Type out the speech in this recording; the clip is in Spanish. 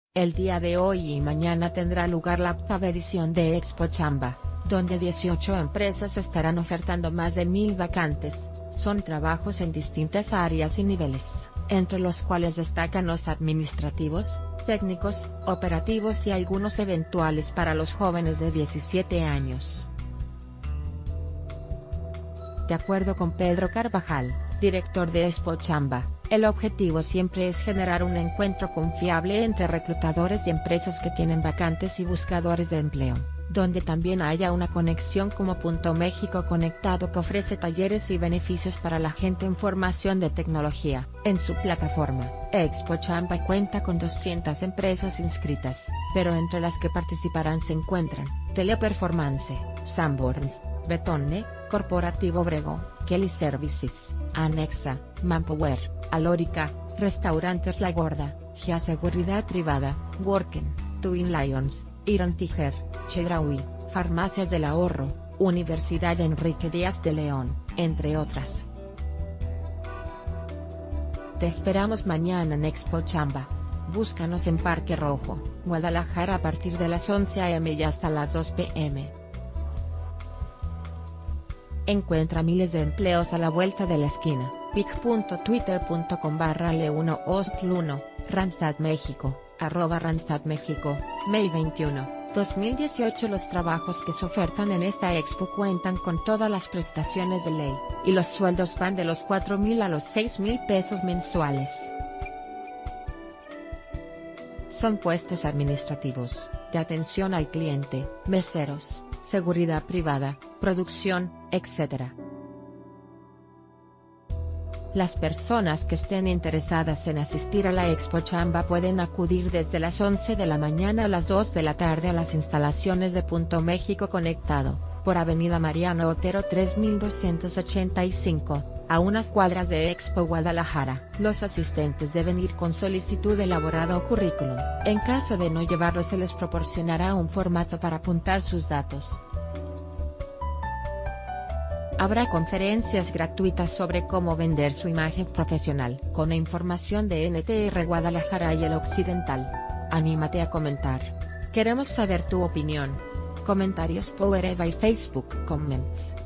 El día de hoy y mañana tendrá lugar la 8ª edición de Expo Chamba, donde 18 empresas estarán ofertando más de 1000 vacantes. Son trabajos en distintas áreas y niveles, entre los cuales destacan los administrativos, técnicos, operativos y algunos eventuales para los jóvenes de 17 años. De acuerdo con Pedro Carvajal, director de Expo Chamba, el objetivo siempre es generar un encuentro confiable entre reclutadores y empresas que tienen vacantes y buscadores de empleo, donde también haya una conexión como Punto México Conectado, que ofrece talleres y beneficios para la gente en formación de tecnología. En su plataforma, Expo Chamba cuenta con 200 empresas inscritas, pero entre las que participarán se encuentran Teleperformance, Sanborns, Betone, Corporativo Obregón, Kelly Services, Anexa, Manpower, Alórica, Restaurantes La Gorda, GEA Seguridad Privada, Worken, Twin Lions, Iron Tiger, Chedraui, Farmacias del Ahorro, Universidad Enrique Díaz de León, entre otras. Te esperamos mañana en Expo Chamba. Búscanos en Parque Rojo, Guadalajara, a partir de las 11 a.m. y hasta las 2 p.m. Encuentra miles de empleos a la vuelta de la esquina. pic.twitter.com/le1ostl1, Randstad México, @Randstad México, May 21, 2018. Los trabajos que se ofertan en esta expo cuentan con todas las prestaciones de ley, y los sueldos van de los 4,000 a los 6,000 pesos mensuales. Son puestos administrativos, de atención al cliente, meseros, seguridad privada, producción, etc. Las personas que estén interesadas en asistir a la Expo Chamba pueden acudir desde las 11 de la mañana a las 2 de la tarde a las instalaciones de Punto México Conectado, por Avenida Mariano Otero 3285, a unas cuadras de Expo Guadalajara. Los asistentes deben ir con solicitud elaborada o currículum. En caso de no llevarlo, se les proporcionará un formato para apuntar sus datos. Habrá conferencias gratuitas sobre cómo vender su imagen profesional, con información de NTR Guadalajara y el Occidental. Anímate a comentar. Queremos saber tu opinión. Comentarios Power Eva y Facebook Comments.